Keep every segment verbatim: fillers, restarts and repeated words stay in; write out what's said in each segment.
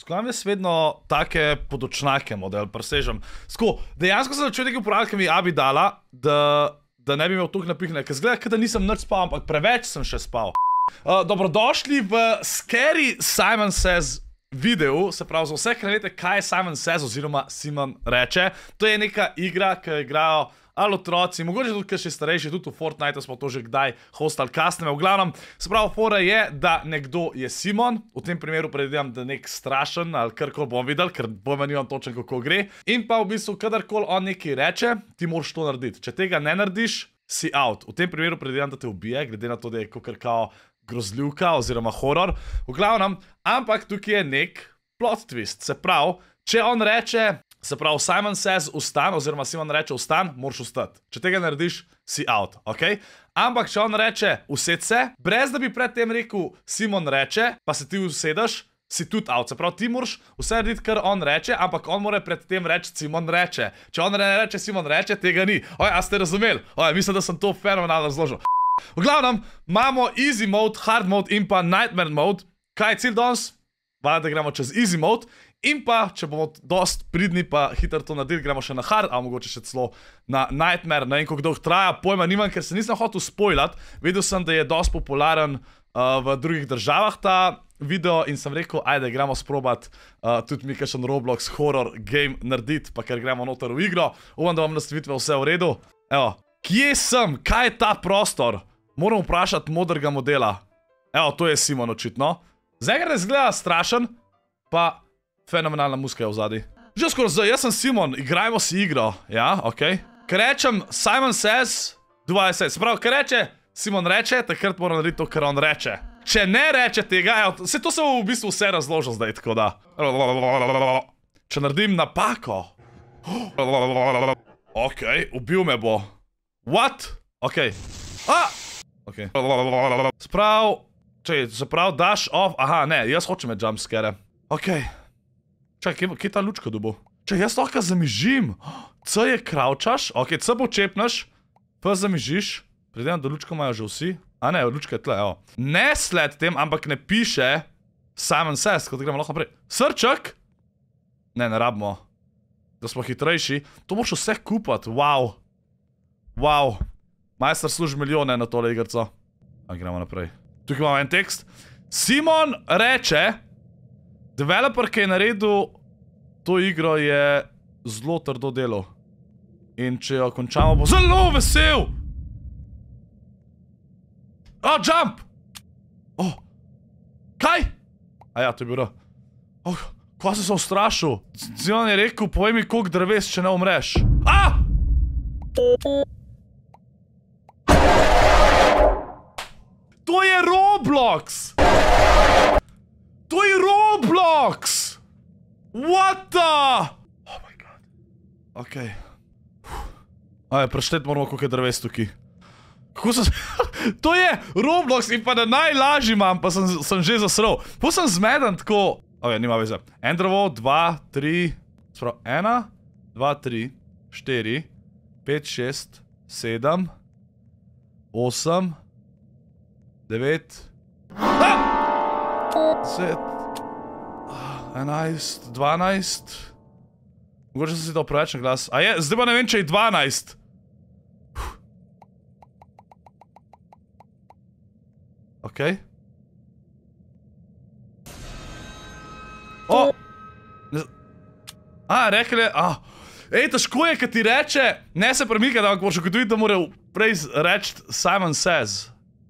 Skoro jaz vedno take podočnake model presežem. Sko, dejansko sem začel nekaj uporabljati, ki mi je Abi dala, da, da ne bi imel toliko napihnjene, ker zgleda, da nisem nič spal, ampak preveč sem še spal. Uh, dobrodošli v Scary Simon Says videu, se pravi za vse, ki ne veste, kaj je Simon Says oziroma Simon reče. To je neka igra, ki jo igrajo ali otroci, mogoče tudi še starejši, tudi v Fortnite smo to že kdaj hostali kasneje. V glavnem, se pravi, fora je, da nekdo je Simon, v tem primeru predvidevam, da nek strašen ali karkoli bom videl, ker bojma nimam točno, kako gre. In pa v bistvu, kadarkoli on nekaj reče, ti moraš to narediti. Če tega ne narediš, si out. V tem primeru predvidevam, da te ubije, glede na to, da je kakor kao grozljivka oziroma horor. V glavnem, ampak tukaj je nek plot twist. Se pravi, če on reče, se pravi, Simon Says vstan, oziroma Simon reče vstan, moraš vstati. Če tega narediš, si out, ok? Ampak, če on reče used se, brez da bi predtem rekel Simon reče, pa se ti usedeš, si tudi out. Se pravi, ti moraš vse narediti, kar on reče, ampak on mora predtem reči Simon reče. Če on ne reče Simon reče, tega ni. Oj, a ste razumeli? Oj, mislim, da sem to fenomenalno razložil. V glavnem, imamo easy mode, hard mode in pa nightmare mode. Kaj je cilj danes? Valjda, da gremo čez easy mode. In pa, če bomo dost pridni pa hitro to naredili, gremo še na hard, a mogoče še celo na nightmare. Ne vem, koliko dolgo traja, pojma nimam, ker se nisem hotel spoilati. Videl sem, da je dost popularen uh, v drugih državah ta video in sem rekel, ajde, gremo sprobat uh, tudi mi kakšen Roblox horror game narediti, pa ker gremo noter v igro. Upam, da vam nastavitve vse v redu. Evo, kje sem? Kaj je ta prostor? Moram vprašati modrega modela. Evo, to je Simon očitno. Zdaj ne izgleda strašen, pa fenomenalna muska je v zadnji. Že skoro zdaj, jaz sem Simon, igrajmo si igro. Ja, okej. Ker rečem Simon Says, dvajset. Se pravi, ker reče Simon reče, takrat moram narediti to, kar on reče. Če ne reče tega, evo, se to sem v bistvu vse razložil zdaj, tako da. Če naredim napako. Okej, ubil me bo. What? Okej. A! Okej. Sprav, čej, se pravi, daš off, aha, ne, jaz hočem me jumpscare. Okej. Čakaj, kje je ta lučka dobo? Čakaj, jaz lahko zamižim. C je kravčaš, ok, C počepneš, P zamižiš. Predvidevam, da lučko imajo že vsi. A ne, lučka je tle, evo. Ne sled tem, ampak ne piše Simon Says, kot gremo lahko naprej. Srček? Ne, ne rabimo. Da smo hitrejši. To moraš vse kupati, wow. Wow. Majster služi milijone na tole igrco. A gremo naprej. Tukaj imamo en tekst. Simon reče, developer, ki je naredil to igro, je zelo trdo delo. In če jo končamo, bo zelo vesel! Oh, jump! Oh, kaj? A ja, to je bilo. Oh, ko sem se ustrašil? Simon je rekel, povej mi, koliko dreves, če ne umreš. A! To je Roblox! To je Roblox! What the? Oh my god. Okej. Ajde, prešteti moramo, koliko je dreves tukaj. Kako sem... To je Roblox in pa da najlažji imam, pa sem, sem že zasral. Po sem zmeden tako... Ok, nima veze. En drevo, dva, tri... Sprav, ena, dva, tri, štiri, pet, šest, sedem, osem, devet... Ah! deset, enajst, dvanajst... Mogoče sem si dal preveč na glas. A je, zdaj pa ne vem, če je dvanajst. Okej. O! A, rekel je, a... Ej, težko je, kad ti reče, ne se premikati, ampak moraš ugotoviti, da mora prej reči Simon Says.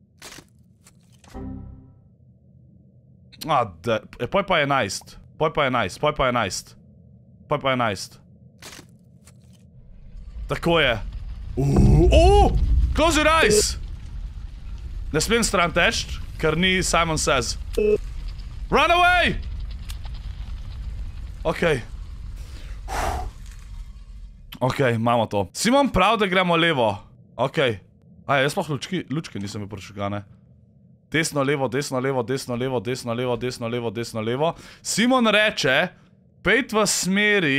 A, da, poj pa je enajst. Poj pa je enajst, poj pa je enajst. Poj pa je enajst. Tako je. Uuu, close your eyes! Ne smem stran teč, ker ni Simon Says. Run away! Okej. Okej, imamo to. Simon prav, da gremo levo. Okej. Aj, jaz pa lučki, lučki nisem bil prešugane. Desno, levo, desno, levo, desno, levo, desno, levo, desno, levo, desno, levo. Simon reče, pejt v smeri...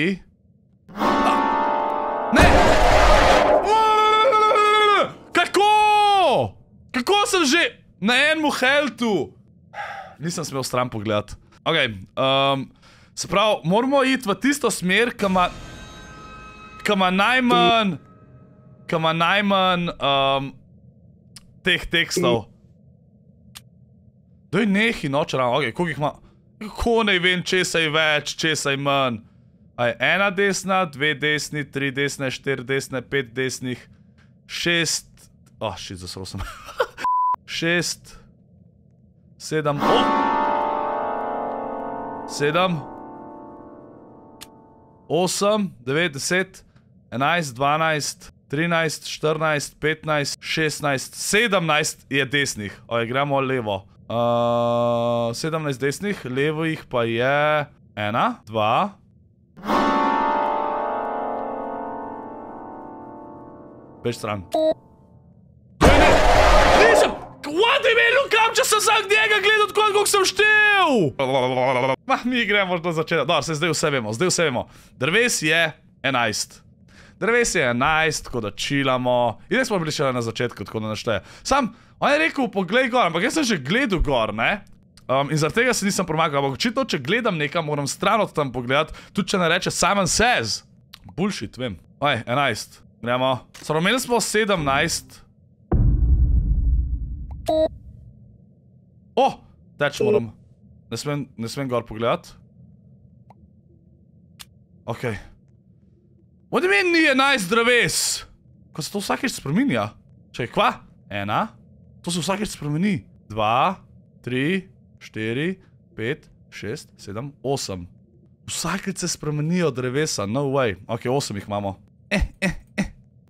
Ne! Kako? Kako sem že na enmu healthu? Nisem smel stran pogledati. Ok, um, Se pravi, moramo iti v tisto smer, ki ima... Ki ima najmanj... Ki ima najmanj... Um, teh tekstov. Daj nehi, no, če ravno, okej, okay, koliko jih ima... Kako ne vem, česa je več, česa je manj. Aj, ena desna, dve desni, tri desne, štiri desne, pet desnih, šest... Oh, shit, zasrl sem. Šest... Sedem... Oh! Sedem... Osem, devet, deset, enajst, dvanajst, trinajst, štirinajst, petnajst, šestnajst, sedemnajst je desnih. Oj, gremo levo. Uh, sedemnajst desnih, levo jih pa je... Ena, dva... Bež stran. Nisem! What do you mean, lukam, če sem vsak njega gledal tako, koliko sem štel? Ma, mi gremo do začetka. Dobro, se zdaj vse vemo, zdaj vse vemo. Drves je enajst. Drves je enajst, tako da čilamo. In ne smo bili še na začetku, tako da našteje. Sam, on je rekel, poglej gor, ampak jaz sem že gledal gor, ne? Um, in zaradi tega se nisem pomagal, ampak očitno, če gledam nekam, moram stran od tam pogledati, tudi če ne reče Simon Says. Bullshit, vem. Oj, enajst. Gremo. Samo imeli smo sedemnajst. O! Teč moram. Ne smem, ne smem gor pogledati. Okej. What do you mean ni enajst dreves? Ko se to vsakeč spreminja? Čekaj, kva? Ena. To se vsakeč spremeni. Dva, tri, štiri, pet, šest, sedem, osem. Vsakeč se spremenijo drevesa, no way. Ok, osem jih imamo. Eh, eh, eh.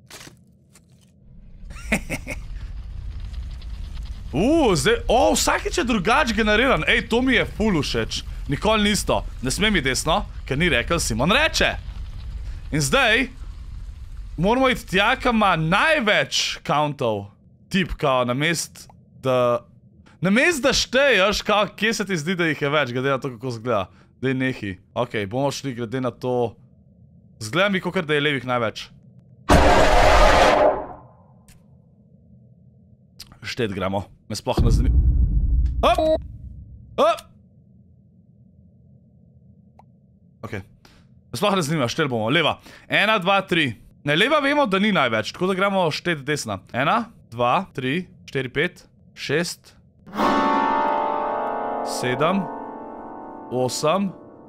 Uuu, zdaj, o, vsakeč je drugač generiran. Ej, to mi je ful všeč. Nikoli ni isto. Ne sme mi desno, ker ni rekel Simon reče. In zdaj, moramo iti tja, kam ima največ countov. Tip, kao, namest, da... Namest, da šteješ, kao, kje se ti zdi, da jih je več, glede na to, kako zgleda. Dej nehi. Ok, bomo šli glede na to... Zgleda mi, kakor da je levih največ. Štet gremo. Me sploh ne zanima. Hop! Hop! Ok. Me sploh ne zanima, štet bomo. Leva. Ena, dva, tri. Ne, leva vemo, da ni največ, tako da gremo štet desna. Ena, dva, tri, štiri, pet, šest, sedem, osem,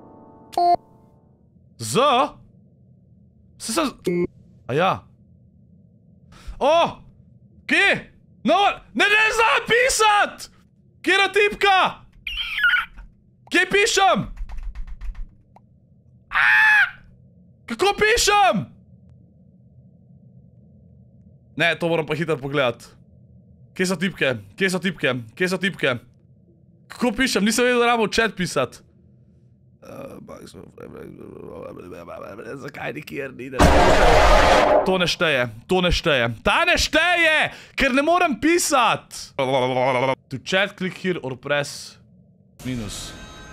Z? Se sem... Aja. O! Kje? No, ne, ne znam pisat! Kjera tipka? Kje pišem? Kako pišem? Ne, to moram pa hitro pogledat. Kje so tipke? Kje so tipke? Kje so tipke? Kako pišem? Nisem vedel, da ramo v chat pisat. Zakaj nikjer ni? To ne šteje, to ne šteje. Ta ne šteje, ker ne morem pisat. To chat, click here or press minus.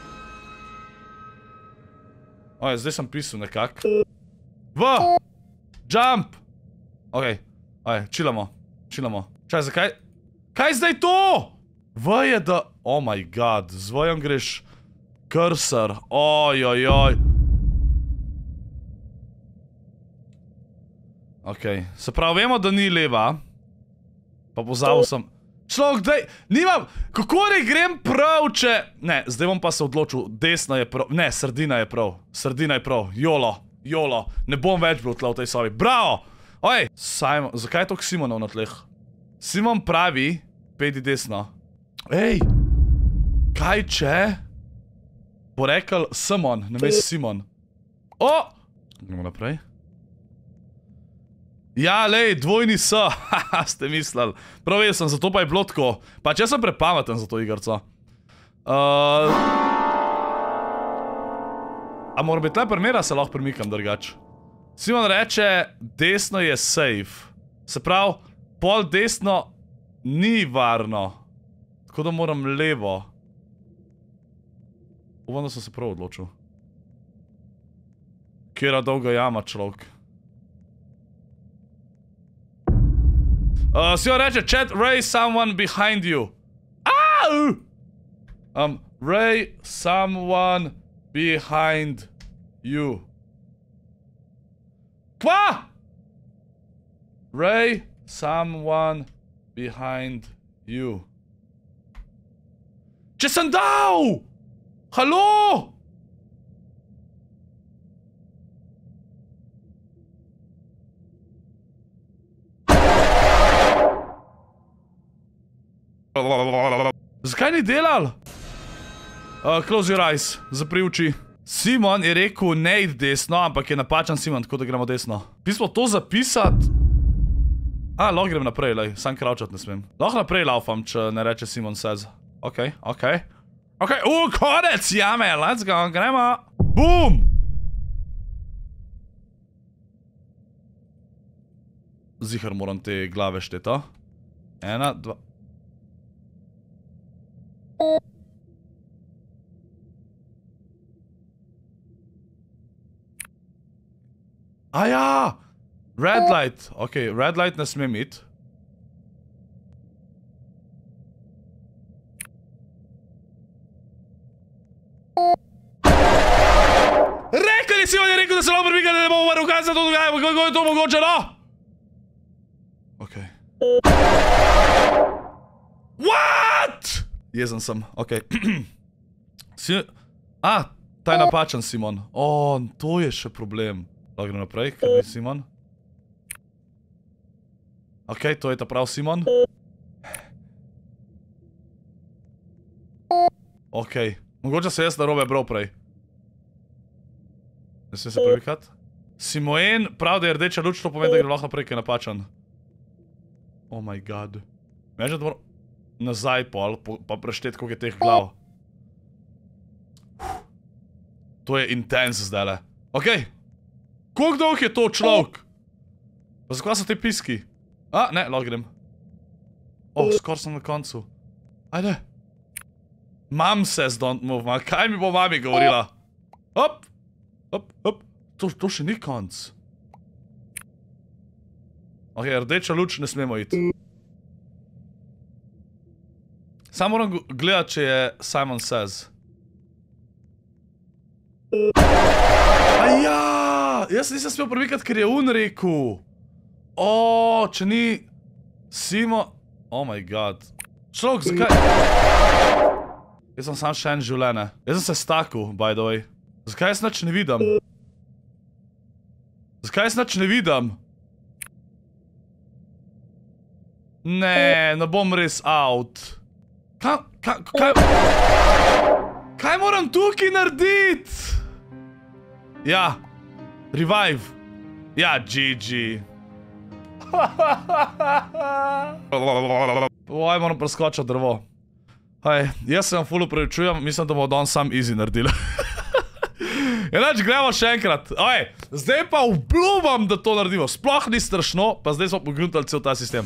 Oj, zdaj sem pisal nekak. V! Jump! Ok, oj, chillamo, chillamo. Čaj, zakaj? Kaj zdaj to? V je da... Oh my god, z Vjem greš... Cursor, ojojoj. Okej, se pravi, vemo, da ni leva. Pa pozabil sem. Človek, daj, nimam, kako ne grem prav, če... Ne, zdaj bom pa se odločil, desna je prav, ne, sredina je prav, sredina je prav, jolo, jolo, ne bom več bil tle v tej sobi, bravo! Oj, Simon, zakaj je toliko Simonov na tleh? Simon pravi, pejdi desno. Ej, kaj če... Bo rekel Simon, ne veš Simon. O! Gremo naprej. Ja, lej, dvojni S, haha, ste mislili. Prav jaz sem, zato pa je bilo tako. Pač jaz sem prepameten za to igrco. Uh... A mora biti le primera, se lahko premikam drugač. Simon reče, desno je safe. Se pravi, pol desno ni varno. Tako da moram levo. Upam, da sem se prav odločil. Kjera dolga jama, človek. Uh, Simon reče, chat, Ray, someone behind you. Au! Um, Ray, someone behind you. Kva? Ray, someone behind you. Če sem dal! Halo? Zakaj ni delal? Uh, close your eyes, zapri oči. Simon je rekel ne id desno, ampak je napačen Simon, tako da gremo desno. Pismo to zapisati. A, lahko grem naprej, lej, sam kravčat ne smem. Lahko naprej laufam, če ne reče Simon says. Ok, ok. Ok, u, konec, jame, let's go, gremo. Boom! Zihar moram te glave šteti, a? Ena, dva... Aja! Red light. Ok, red light ne smem iti. Rekli si, on je rekel, da se lahko premika, da ne bomo vrl, kaj se to dogaja, kako je to mogoče, no? Ok. What? Jezen sem, ok. Si... A, ta je napačen Simon. O, to je še problem. Lahko grem naprej, ker ni Simon. Ok, to je ta prav Simon. Ok, mogoče se jaz narobe bral prej. Ne smem se premikati. Simoen prav, da je rdeča luč, to pomeni, da gre lahko naprej, ker je napačen. Oh my god. Mežem, da moram nazaj pol, pa prešteti, koliko je teh glav. To je intense zdajle. Ok. Koliko dolg je to človek? Pa zakaj so te piski? A, ne, lahko grem. O, skor sem na koncu. Ajde. Mam says don't move, ma. Kaj mi bo mami govorila? Hop. Hop, hop. To, to še ni konc. Ok, rdeča luč ne smemo iti. Samo moram gledati, če je Simon says. Aja! Jaz nisem smel premikati, ker je un rekel. O, če ni Simo... Oh my god. Človek, zakaj... Jaz sem sam še en življenje. Jaz sem se stakil, by the way. Zakaj jaz nič ne vidim? Zakaj jaz nič ne vidim? Ne, ne bom res out. Kaj... Kaj... Kaj... Kaj moram tukaj narediti? Ja. Revive. Ja, G G. Oj, moram preskočiti drvo. Hej, jaz se vam ful upravičujem, mislim, da bomo danes sam easy naredili. Enač, gremo še enkrat. Oj, zdaj pa obljubam, da to naredimo. Sploh ni strašno, pa zdaj smo pogruntali cel ta sistem.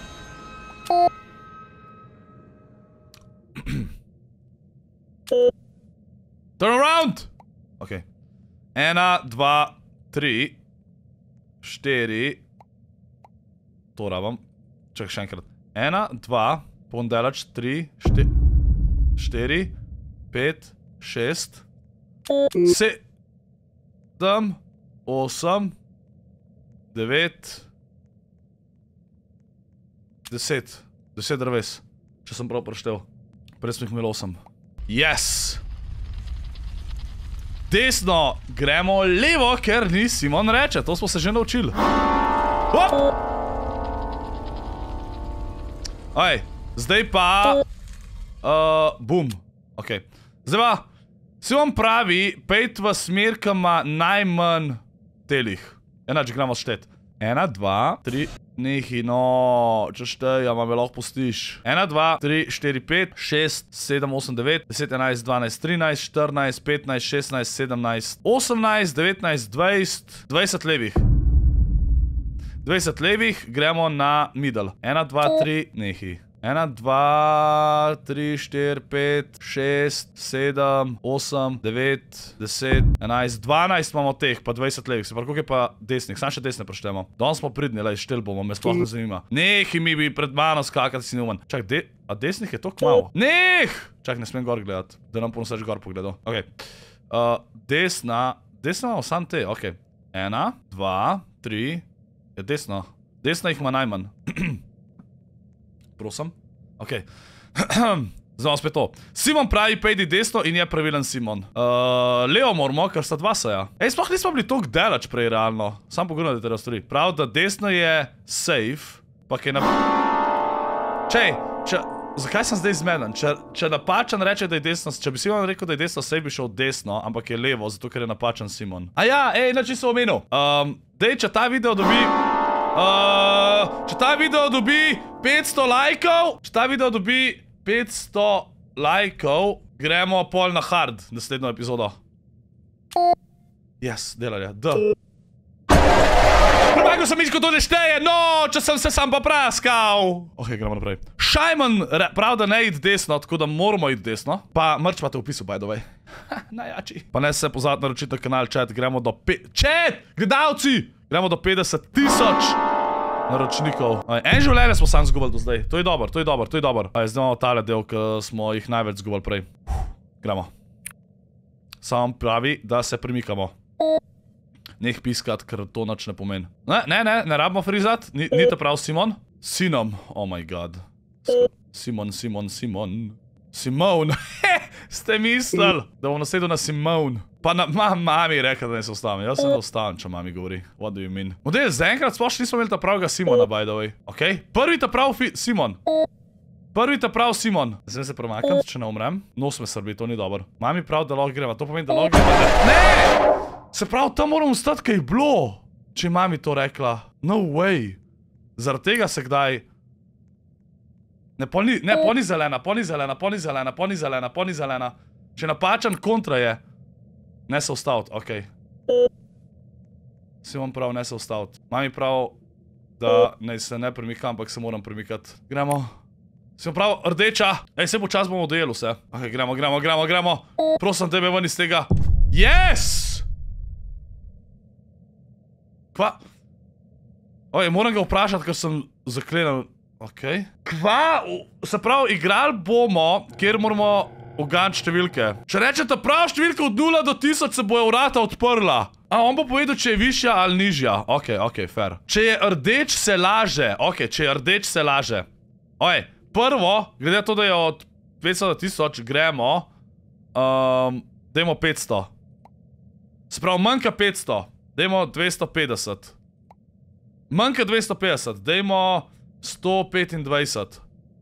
Turn around! Ok. Ena, dva, tri, štiri. To rabam. Čak še enkrat. Ena, dva, pondelač, tri, štiri, štiri, pet, šest, sedem, osem, devet, deset. Deset dreves. Če sem prav preštel. Prej smo jih imeli osem. Yes! Desno, gremo levo, ker ni Simon reče. To smo se že naučili. Hop! Oj, zdaj pa... Uh, boom. Ok. Zdaj pa, Simon pravi, pejt v smer, ki ima najmanj telih. Enač, gremo štet. Ena, dva, tri... Nehi, no, če štejam, me lahko pustiš. Ena, dva, tri, štiri, pet, šest, sedem, osem, devet, deset, enajst, dvanajst, trinajst, štirinajst, petnajst, šestnajst, sedemnajst, osemnajst, devetnajst, dvajset, dvajset levih. dvajset levih, gremo na middle. Ena, dva, tri, nehi. Ena, dva, tri, štiri, pet, šest, sedem, osem, devet, deset, enajst, dvanajst imamo teh, pa dvajset levih. Se pravi, koliko je pa desnih? Sam še desne preštemo. Danes smo pridni, lej, štel bomo, me sploh ne zanima. Nehi mi bi pred mano skakati, si neumen. Čak, de... A desnih je toliko malo? Neh! Čak, ne smem gor gledati. Da nam ponosač gor pogledal. Ok. Uh, desna, desna imamo sam te, okej. Okay. Ena, dva, tri, je desno. Desna jih ima najmanj. Prosim. Okej. Okay. Zdaj spet to. Simon pravi, pejdi desno in je pravilen Simon. Uh, levo moramo, ker sta dva seja. Ej, sploh nismo bili toliko delač prej, realno. Sam pogledaj te razstori. Prav, da desno je safe, pa kaj na... Čej, če... Zakaj sem zdaj zmeden? Če, če napačen reče, da je desno... Če bi Simon rekel, da je desno safe, bi šel desno, ampak je levo, zato ker je napačen Simon. A ja, ej, nači sem omenil. Um, dej, če ta video dobi... Uh, če ta video dobi petsto lajkov, če ta video dobi petsto lajkov, gremo pol na hard, naslednjo epizodo. Yes, delali, D. Premagal sem miško, to ne šteje, no, če sem se sam popraskal. Ok, gremo naprej. Šajman prav, da ne id desno, tako da moramo id desno. Pa mrč pa te v opisu, by the way. Najjači. Pa ne se pozad naročiti na kanal chat, gremo do pe... Chat! Gledalci! Gremo do petdeset tisoč naročnikov. En življenje smo sam zgubali do zdaj. To je dober, to je dober, to je dober. Zdaj imamo tale del, ki smo jih največ zgubali prej. Gremo. Sam pravi, da se premikamo. Neh piskat, ker to nič ne pomeni. Ne, ne, ne, ne rabimo frizat. Ni te prav, Simon? Sinom. Oh my god. Simon, Simon, Simon. Simon. Ste mislili, da bom nasedel na Simon. Pa na mami rekel, da ne se ustavim. Jaz se ne ustavim, če mami govori. What do you mean? Model, zaenkrat sploh nismo imeli ta pravega Simona, by the way. Ok? Prvi ta prav Simon. Prvi ta prav Simon. Zdaj se premakam, če ne umrem. Nos me srbi, to ni dobro. Mami prav, da lahko greva. To pomeni, da lahko greva. Ne! Se pravi, tam moramo stati, kaj je bilo. Če je mami to rekla. No way. Zaradi tega se kdaj... Ne, pol ni zelena, pol ni zelena, pol ni zelena, pol ni zelena, pol ni zelena. Če napačen kontra je. Ne se ustaviti, okej. Simon prav, ne se ustaviti. Mami prav, da ne se ne premikam, ampak se moram premikati. Gremo. Simon prav, rdeča. Ej, se počas bomo dojeli vse. Ok, gremo, gremo, gremo, gremo. Prosim tebe ven iz tega. Yes! Kva? Oj, moram ga vprašati, ker sem zaklenil. Ok. Kva? Se pravi, igrali bomo, kjer moramo uganiti številke. Če rečete prav številka od nula do tisoč, se bojo vrata odprla. A, on bo povedal, če je višja ali nižja. Ok, ok, fair. Če je rdeč, se laže. Ok, če je rdeč, se laže. Oj, prvo, glede to, da je od petsto do tisoč, gremo. Um, dajmo petsto. Se pravi, manjka petsto. Dajmo dvesto petdeset. Manjka dvesto petdeset. Dajmo sto petindvajset.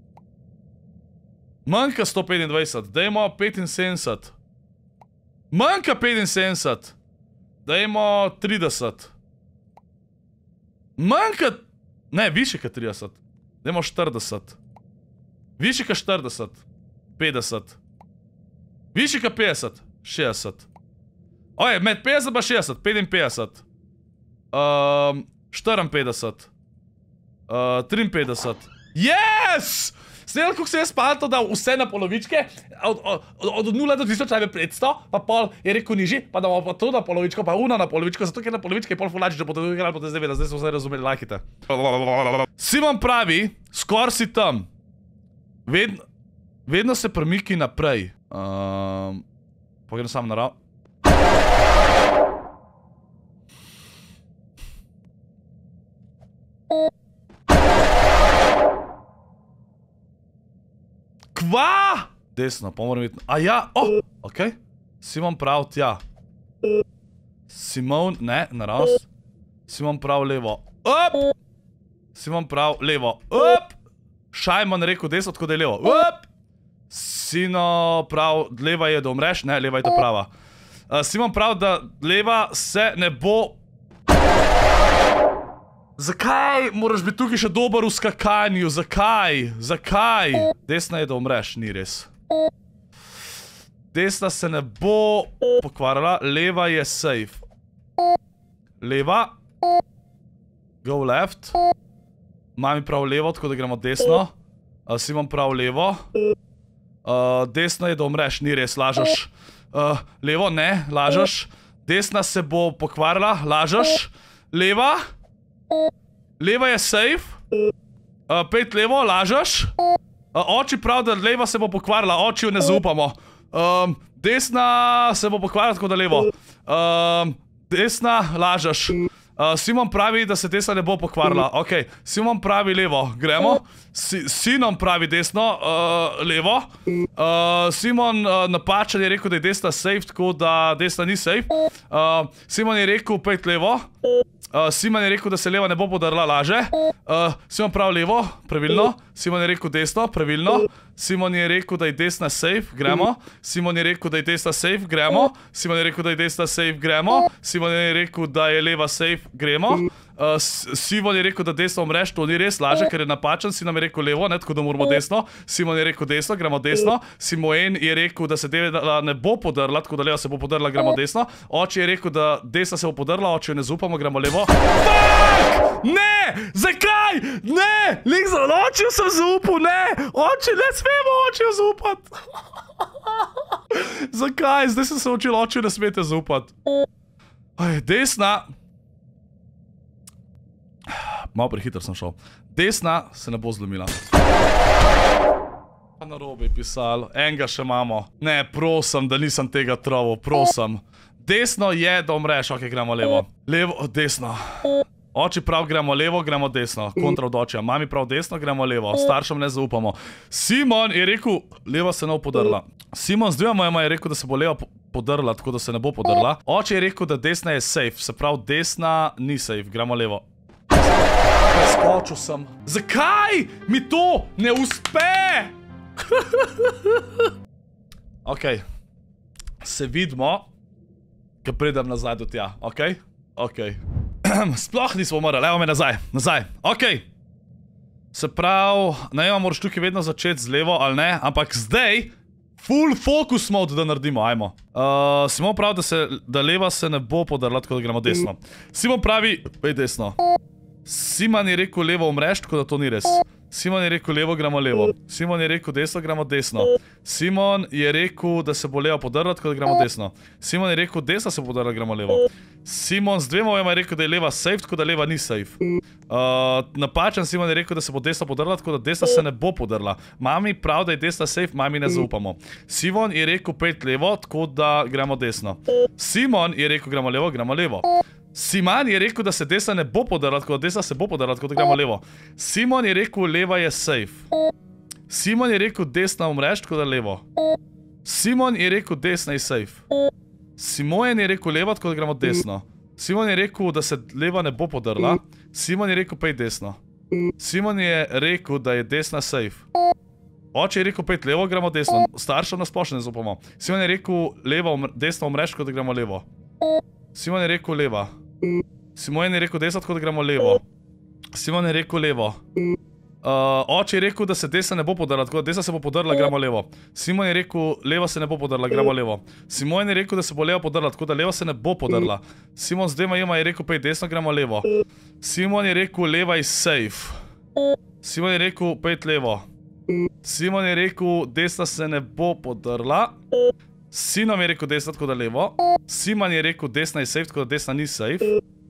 Manjka sto petindvajset. Dajmo petinsedemdeset. Manjka petinsedemdeset. Dajmo trideset. Manjka... Ne, više ka trideset. Dajmo štirideset. Više ka štirideset. petdeset. Više ka petdeset. šestdeset. Oje, med petdeset pa šestdeset, petinpetdeset. Um, štiriinpetdeset. Uh, triinpetdeset. Yes! Snel, kako se je spalto, da vse na polovičke, od, od, od nula do tisoč najve petsto, pa pol je rekel niži, pa da bomo pa to na polovičko, pa una na polovičko, zato ker na polovičke je pol fulači, da bodo igrali, bodo zdaj vedeli, zdaj smo vse razumeli, lajkite. Simon pravi, skor si tam. Vedno, vedno se premiki naprej. Um, Pogledam sam narav. Kva? Desno, pa moram videti. A ja, oh, okej. Simon prav tja. Simon, ne, naravnost. Simon prav levo. Up! Simon prav levo. Up! Šajman rekel desno, tako da je levo. Up! Sino prav, leva je, da umreš. Ne, leva je ta prava. Uh, Simon prav, da leva se ne bo... Zakaj moraš biti tukaj še dober v skakanju? Zakaj? Zakaj? Desna je, da umreš, ni res. Desna se ne bo pokvarila, leva je safe. Leva. Go left. Mami prav levo, tako da gremo desno. Uh, Simon prav levo. Uh, desna je, da umreš, ni res, lažeš. Uh, levo, ne, lažeš. Desna se bo pokvarila, lažeš. Leva. Leva je safe. Uh, pet levo, lažeš. Uh, oči prav, da leva se bo pokvarila, oči jo ne zaupamo. Um, Desna se bo pokvarila tako da levo. Um, desna, lažeš. Uh, Simon pravi, da se desna ne bo pokvarila. Ok, Simon pravi levo, gremo. Si, Sinon pravi desno, uh, levo. Uh, Simon uh, napačen je rekel, da je desna safe, tako da desna ni safe. Uh, Simon je rekel, pejt levo. Uh, Simon je rekel, da se leva ne bo podrla, laže. Uh, Simon pravi levo, pravilno. Simon je rekel desno, pravilno. Simon je rekel, da je desna safe, gremo. Simon je rekel, da je desna safe, gremo. Simon je rekel, da je desna safe, gremo. Simon je rekel, da je leva safe, gremo. Uh, Simon je rekel, da desno umreš, to ni res, laže, ker je napačen. Simon je rekel levo, ne, tako da moramo desno. Simon je rekel desno, gremo desno. Simon je rekel, da se deva ne bo podrla, tako da leva se bo podrla, gremo desno. Oče je rekel, da desna se bo podrla, oče ne zaupamo, gremo levo. Fuck! Ne! Zakaj? Ne! Lik za oče sem zaupal, ne! Oče, ne smemo oče zaupati! Zakaj? Zdaj sem se učil, oče ne smete zaupati. Aj, desna... Malo prehiter sem šel. Desna se ne bo zlomila. Pa narobe je pisal. Enega še imamo. Ne, prosim, da nisem tega troval, prosim. Desno je, da umreš. Ok, gremo levo. Levo, desno. Oči prav, gremo levo, gremo desno. Kontra od očja. Mami prav desno, gremo levo. Staršem ne zaupamo. Simon je rekel, leva se ne bo podrla. Simon z dvema mojima je rekel, da se bo leva podrla, tako da se ne bo podrla. Oče je rekel, da desna je safe. Se pravi, desna ni safe. Gremo levo. Preskočil sem. Zakaj mi to ne uspe? Ok. Se vidimo, ko pridem nazaj do tja. Ok? Ok. Sploh nismo umrli. Evo me nazaj. Nazaj. Ok. Se pravi, ne vem, moraš tukaj vedno začeti z levo ali ne, ampak zdaj full focus mode, da naredimo. Ajmo. Uh, Simon pravi, da, se, da leva se ne bo podrla, tako da gremo desno. Simon pravi, pej desno. Simon je rekel levo umreš, tako da to ni res. Simon je rekel levo, gremo levo. Simon je rekel desno, gremo desno. Simon je rekel, da se bo leva podrla, tako da gremo desno. Simon je rekel, desna se bo podrla, gremo levo. Simon z dvema je rekel, da je leva safe, tako da leva ni safe. Uh, napačen Simon je rekel, da se bo desna podrla, tako da desna se ne bo podrla. Mami prav, da je desna safe, mami ne zaupamo. Simon je rekel pet levo, tako da gremo desno. Simon je rekel, gremo levo, gremo levo. Simon je rekel, da se desna ne bo podrla, tako da desna se bo podrla, tako da gremo levo. Simon je rekel, leva je safe. Simon je rekel, desna umreš, tako da levo. Simon je rekel, desna je safe. Simon je rekel, leva, tako da gremo desno. Simon je rekel, da se leva ne bo podrla. Simon je rekel, pej desno. Simon je rekel, da je desna safe. Oče je rekel, pej levo, gremo desno. Staršem nas splošno ne zaupamo. Simon je rekel, leva, desna umreš, tako da gremo levo. Simon je rekel leva. Simon je rekel desno, tako da gremo levo. Simon je rekel levo. Uh, oče je rekel, da se desna ne bo podrla, tako da desna se bo podrla, gremo levo. Simon je rekel, leva se ne bo podrla, gremo levo. Simon je rekel, da se bo leva podrla, tako da leva se ne bo podrla. Simon z dvema jema je rekel, pej desno, gremo levo. Simon je rekel, leva je safe. Simon je rekel, pej levo. Simon je rekel, desna se ne bo podrla. Sinom je rekel desna, tako da levo. Simon je rekel, desna je safe, tako da desna ni safe.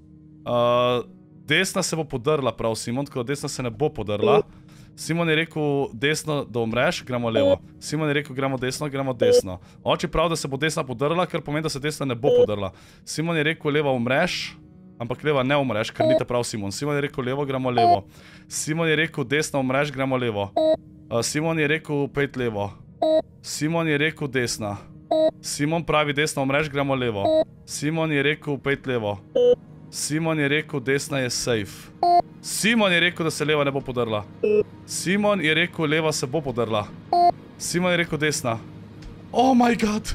Uh, desna se bo podrla, prav Simon, tako da desna se ne bo podrla. Simon je rekel desno, da umreš, gremo levo. Simon je rekel, gremo desno, gremo desno. Oče prav, da se bo desna podrla, ker pomeni, da se desna ne bo podrla. Simon je rekel, leva umreš, ampak leva ne umreš, ker nite prav Simon. Simon je rekel, levo, gremo levo. Simon je rekel, desna umreš, gremo levo. Uh, Simon je rekel, pet levo. Simon je rekel, desna. Simon pravi, desna umreš, gremo levo. Simon je rekel, pet levo. Simon je rekel, desna je safe. Simon je rekel, da se leva ne bo podrla. Simon je rekel, leva se bo podrla. Simon je rekel, desna. Oh my god.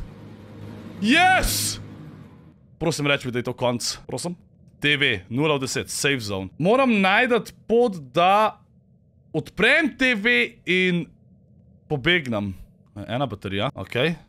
Yes! Prosim, reči mi, da je to konc. Prosim. T V, nula od deset, safe zone. Moram najdati pot, da odprem T V in pobegnem. Ena baterija, okej. Okay.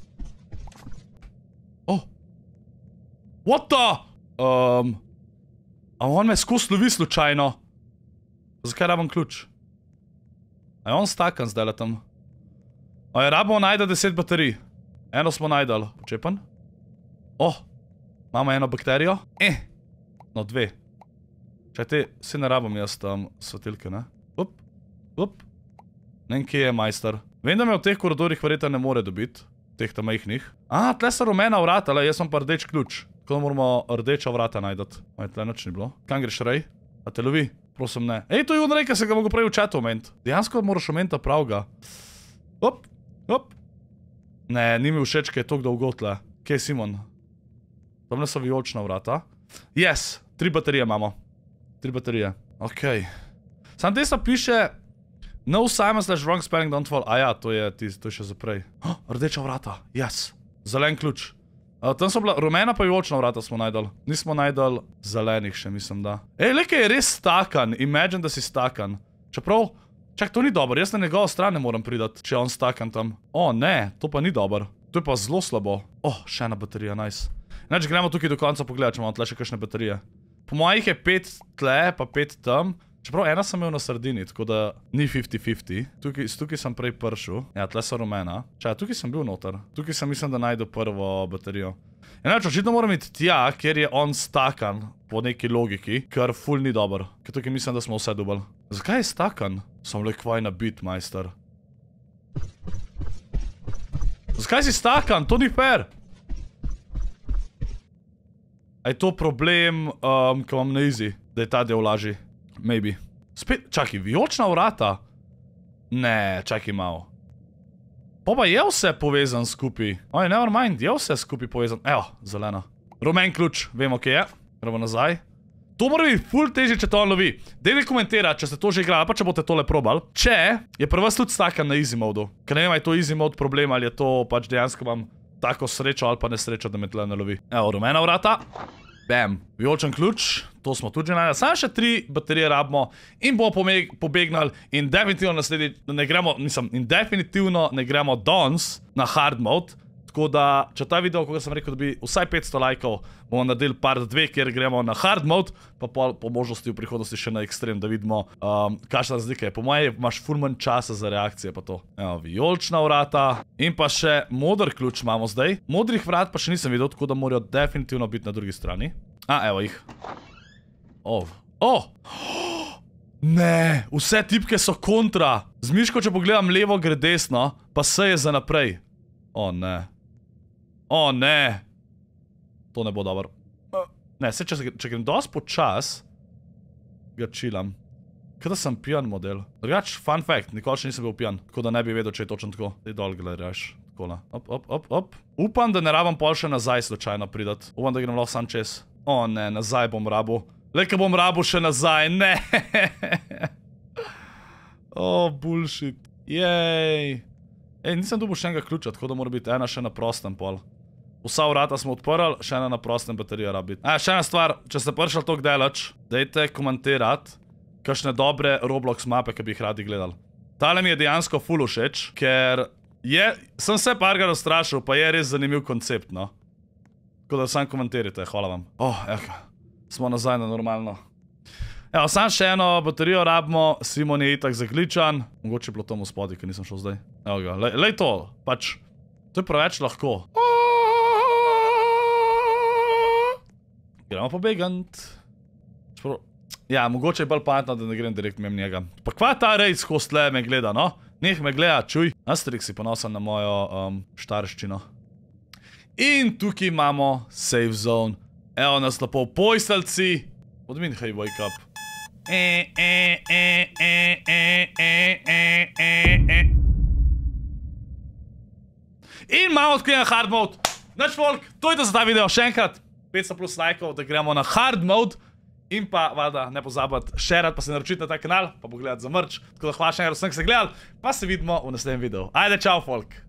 Oh. What the? Um, a on me skozi lovi slučajno. Zakaj rabim ključ? A je on stakan zdaj tam? A je rabimo najda deset baterij. Eno smo najdali. Počepan? Oh. Imamo eno bakterijo. Eh. No, dve. Čaj te, vsi ne rabim jaz tam svetilke, ne? Up. Up. Ne vem, kje je majster. Vem, da me v teh koridorih verjetno ne more dobiti. Teh tam majhnih. A, tle so rumena vrata, le, jaz sem pa rdeč ključ. Tako da moramo rdeča vrata najdati. Oj, tle nič ni bilo. Kam greš, Rej? A te lovi? Prosim, ne. Ej, to je on Rej, ki se ga mogo prej v chatu omeniti. Dejansko moraš omeniti pravga. Hop, hop. Ne, ni mi všeč, kaj je toliko dolgo tle. Kje je Simon? Tamle so vijolična vrata. Yes, tri baterije imamo. Tri baterije. Okej. Sam desno piše No Simon slash wrong spelling don't fall. A ja, to je, to je še zaprej. Oh, rdeča vrata. Yes. Zelen ključ. Uh, tam so bila rumena pa vijolična vrata smo najdali. Nismo najdali zelenih še, mislim, da. Ej, lekaj je res stakan. Imagine, da si stakan. Čeprav, čak, to ni dobro. Jaz na njegovo stran ne moram pridati, če je on stakan tam. O, ne, to pa ni dobro. To je pa zelo slabo. Oh, še ena baterija, nice. Inače, gremo tukaj do konca pogledati, če imamo tle še kakšne baterije. Po mojih je pet tle, pa pet tam. Čeprav ena sem imel na sredini, tako da ni fifty fifty. Tukaj, tukaj sem prej pršel. Ja, tle so rumena. Čaj, tukaj sem bil noter. Tukaj sem mislim, da najdu prvo baterijo. Inače, očitno moram iti tja, kjer je on stakan po neki logiki, kar ful ni dober. Ker tukaj mislim, da smo vse dubali. Zakaj je stakan? Sem le kvaj na bit, majster. Zakaj si stakan? To ni fair. A je to problem, um, ko imam na easy, da je ta del lažji? Maybe. Spet, čakaj, vijolična vrata? Ne, čakaj malo. Pa pa je vse povezan skupaj. Oj, never mind, je vse skupaj povezan. Evo, zelena. Rumen ključ, vemo, kje je. Gremo nazaj. To mora biti ful težje, če to on lovi. Dejte komentirati, če ste to že igrali, pa če boste tole probali. Če je prva tudi stakan na easy modu. Ker ne vem, je to easy mode problem, ali je to pač dejansko imam tako srečo ali pa nesrečo, da me tle ne lovi. Evo, rumena vrata. Bam. Vijoličen ključ. To smo tudi že najdali. Samo še tri baterije rabimo in bomo pobegnali in definitivno naslednji, ne gremo, nisem, in definitivno ne gremo danes na hard mode. Tako da, če ta video, kako sem rekel, da bi vsaj petsto lajkov, bomo naredili part dve, kjer gremo na hard mode, pa po, po možnosti v prihodnosti še na ekstrem, da vidimo, um, kakšna razlika je. Po moje imaš ful manj časa za reakcije pa to. Evo, vijolična vrata. In pa še moder ključ imamo zdaj. Modrih vrat pa še nisem videl, tako da morajo definitivno biti na drugi strani. A, evo jih. Oh. Oh! Ne, vse tipke so kontra. Z miško, če pogledam levo, gre desno, pa S je za naprej. O, ne. O, ne. To ne bo dobro. Ne, se, če, če grem dosti počas, ga čilam. Kaj da sem pijan model. Drugač, fun fact, nikoli še nisem bil pijan. Tako da ne bi vedel, če je točno tako. Dej dol gledaš. Takole. Op, op, op, op. Upam, da ne rabam pol še nazaj slučajno pridat. Upam, da grem lahko sam čez. O, ne, nazaj bom rabu. Leka bom rabu še nazaj. Ne. O, bullshit. Jej. Ej, nisem dobil še enega ključa, tako da mora biti ena še na prostem pol. Vsa vrata smo odprli, še ena na prostem baterija rabi biti. A, še ena stvar, če ste prišli toliko daleč, dajte komentirati kakšne dobre Roblox mape, ki bi jih radi gledali. Tale mi je dejansko ful všeč, ker je, sem se parga razstrašil, pa je res zanimiv koncept, no. Tako da sam komentirajte, hvala vam. Oh, eka, smo nazaj na normalno. Evo, sam še eno baterijo rabimo, Simon je itak zagličan. Mogoče je bilo tomu spodaj, ker nisem šel zdaj. Evo ga, lej, lej to, pač, to je preveč lahko. Gremo pobegant. Ja, mogoče je bolj pametno, da ne grem direkt mimo njega. Pa kva ta Rej skozi tle me gleda, no? Neh me gleda, čuj. Asterix si ponosen na mojo um, štarščino. In tukaj imamo safe zone. Evo nas lepo v postelci. What do you mean, hey, wake up? E, e, e, e, e, e, e, e, e. In imamo odkrijen hard mode. Nač folk, to je to za ta video. Še enkrat petsto plus lajkov, da gremo na hard mode. In pa, valjda, ne pozabiti shareat, pa se naročiti na ta kanal, pa pogledati za merch. Tako da hvala še enkrat vsem, ki ste gledali, pa se vidimo v naslednjem videu. Ajde, čau folk!